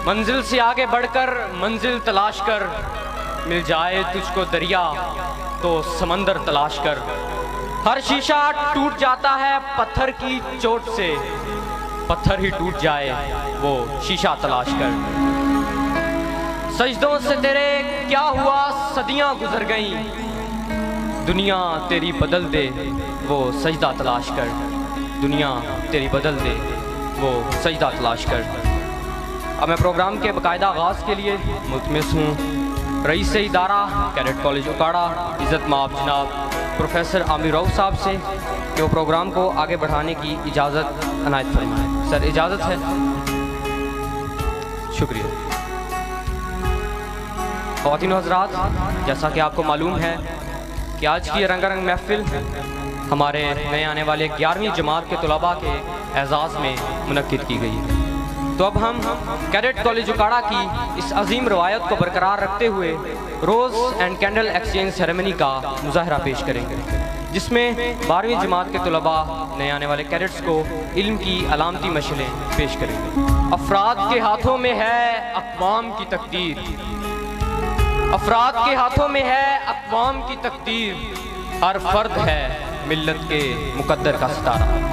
मंजिल से आगे बढ़कर मंजिल तलाश कर, मिल जाए तुझको दरिया तो समंदर तलाश कर। हर शीशा टूट जाता है पत्थर की चोट से, पत्थर ही टूट जाए वो शीशा तलाश कर। सजदों से तेरे क्या हुआ सदियां गुजर गईं, दुनिया तेरी बदल दे वो सजदा तलाश कर, दुनिया तेरी बदल दे वो सजदा तलाश कर। अब मैं प्रोग्राम के बाकायदा आगाज़ के लिए मुतमिस हूँ रईस इदारा कैडेट कॉलेज उकाड़ा इज़्ज़त माब जनाब प्रोफेसर आमिर रऊफ साहब से कि वो प्रोग्राम को आगे बढ़ाने की इजाज़त अनायत फरमाएं। सर इजाज़त है? शुक्रिया। ख़वातीन व हज़रात, जैसा कि आपको मालूम है कि आज की रंगारंग महफिल हमारे नए आने वाले 11वीं जमात के तलबा के एजाज़ में मुनक्किद की गई है। तो अब हम कैडेट कॉलेज उकाड़ा की इस अजीम रवायत को बरकरार रखते हुए rose and candle exchange ceremony का मुजाहरा पेश करेंगे, जिसमें 12वीं जमात के तलबा नए आने वाले कैडेट्स को इल्म की अलामती मशलें पेश करेंगे। अफराद के हाथों में है अक़वाम की तकदीर, अफराद के हाथों में है अक़वाम की तकदीर, हर फर्द है मिल्लत के मुकद्दर का सितारा।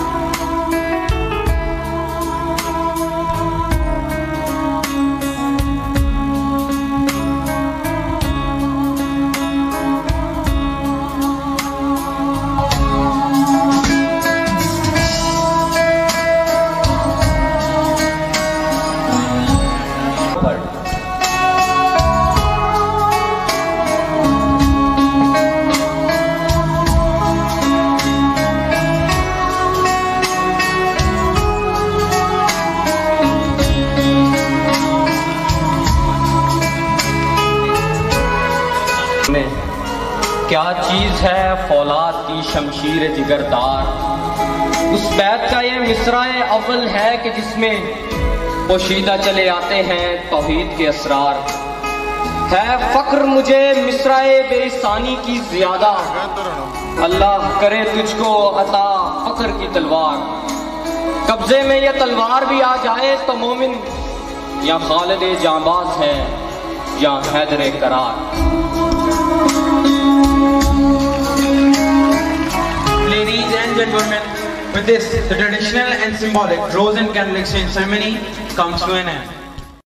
क्या चीज़ है फौलाद की शमशीर जिगरदार, उस बैत का ये मिसराए अव्वल है कि जिसमें पोशीदा चले आते हैं तौहीद के असरार। है फक्र मुझे मिसराए बेसानी की ज्यादा, अल्लाह करे तुझको अता फक्र की तलवार। कब्जे में ये तलवार भी आ जाए तो मोमिन या खालिद जांबाज है या हैदर करार। Ladies and gentlemen, with this, the traditional and symbolic rose and candle exchange ceremony comes to an end.